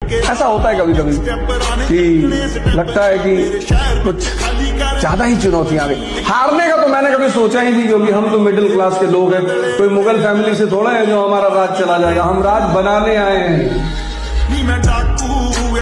ऐसा होता है कभी कभी कि लगता है कि कुछ ज्यादा ही चुनौतियां आ गई। हारने का तो मैंने कभी सोचा ही नहीं, क्योंकि हम तो मिडिल क्लास के लोग हैं। कोई मुगल फैमिली से थोड़ा है जो हमारा राज चला जाएगा। हम राज बनाने आए हैं।